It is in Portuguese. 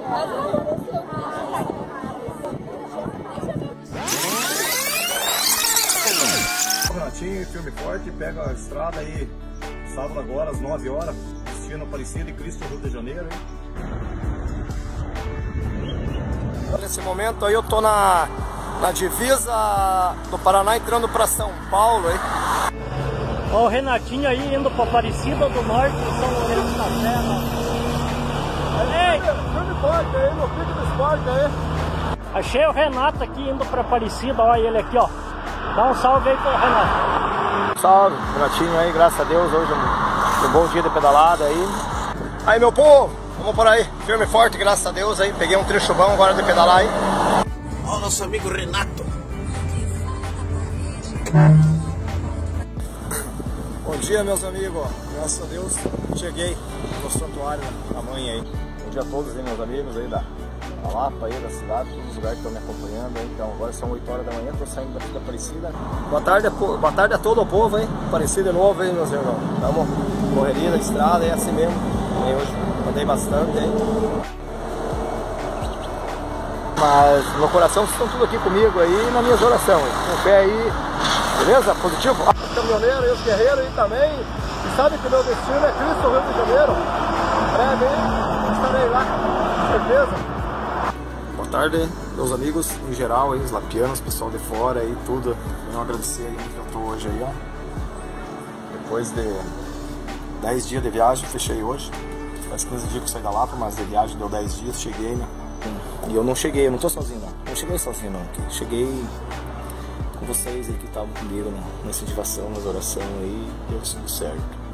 Renatinho, firme e forte, pega a estrada aí, sábado agora, às 9 horas, destino Aparecida e Cristo, Rio de Janeiro, hein? Nesse momento aí eu tô na divisa do Paraná, entrando para São Paulo, hein? Ó, o Renatinho aí indo para Aparecida do Norte, São Lourenço da Serra. Ei! Firme e forte aí, no pico do esporte aí. Achei o Renato aqui indo para Aparecida, olha ele aqui, ó. Dá um salve aí pro Renato. Salve, Renatinho aí, graças a Deus, hoje um bom dia de pedalada aí. Aí, meu povo, vamos por aí, firme e forte, graças a Deus aí. Peguei um trecho bom agora de pedalar aí. Ó, nosso amigo Renato. Bom dia, meus amigos, graças a Deus, cheguei no santuário da mãe aí. Bom dia a todos aí, meus amigos aí da Lapa, aí da cidade, todos os lugares que estão me acompanhando aí. Então, agora são 8 horas da manhã, estou saindo daqui da Aparecida. Boa tarde a todo o povo aí, Aparecida de novo aí, meus irmãos. Estamos correria da estrada, é assim mesmo. E hoje andei bastante aí. Mas no coração vocês estão tudo aqui comigo aí, nas minhas orações. Com fé aí, beleza? Positivo? Os caminhoneiros e os guerreiros aí também. E sabe que o meu destino é Cristo, Rio de Janeiro. Breve aí, estarei lá, com certeza. Boa tarde, meus amigos em geral aí, os lapianos, pessoal de fora aí, tudo. Venho agradecer aí onde eu tô hoje aí, ó. Depois de 10 dias de viagem, fechei hoje. Faz 15 dias que eu saí da Lapa, mas de viagem deu 10 dias, cheguei, né? E eu não cheguei, eu não tô sozinho não. Não cheguei sozinho não. Cheguei com vocês aí que estavam comigo na incentivação, nas orações aí, deu tudo certo.